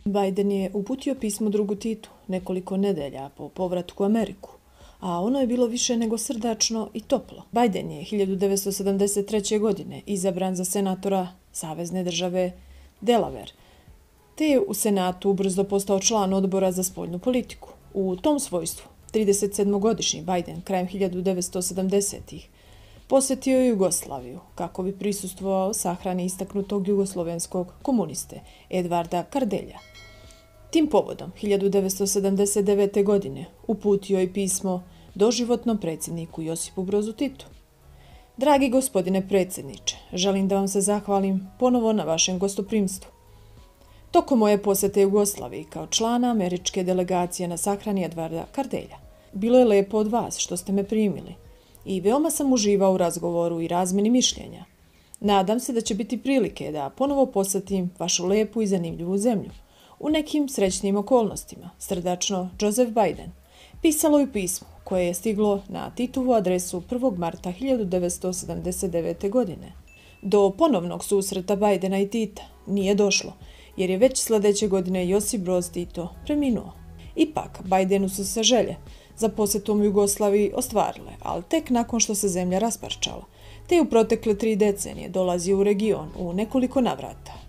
Biden je uputio pismo drugu Titu nekoliko nedelja po povratku u Ameriku, a ono je bilo više nego srdačno i toplo. Biden je 1973. godine izabran za senatora Savezne države Delaware, te je u Senatu ubrzo postao član odbora za spoljnu politiku. U tom svojstvu 37-godišnji Biden krajem 1970-ih posjetio je Jugoslaviju kako bi prisustvovao sahrani istaknutog jugoslovenskog komuniste Edvarda Kardelja. Tim povodom 1979. godine uputio je pismo doživotnom predsjedniku Josipu Brozu Titu. Dragi gospodine predsjedniče, želim da vam se zahvalim ponovo na vašem gostoprimstvu. Tokom moje posjete Jugoslaviji kao člana američke delegacije na sahrani Edvarda Kardelja, bilo je lepo od vas što ste me primili i veoma sam uživao u razgovoru i razmjeni mišljenja. Nadam se da će biti prilike da ponovo posjetim vašu lepu i zanimljivu zemlju u nekim srećnim okolnostima. Srdačno, Joseph Biden. Pisalo je u pismu koje je stiglo na Titovu adresu 1. marta 1979. godine. Do ponovnog susreta Bidena i Tita nije došlo, jer je već sljedeće godine Josip Broz Tito preminuo. Ipak, Bidenu su se želje za posjetom Jugoslaviji ostvarile, ali tek nakon što se zemlja rasparčala, te u protekle 3 decenije dolazi u region u nekoliko navrata.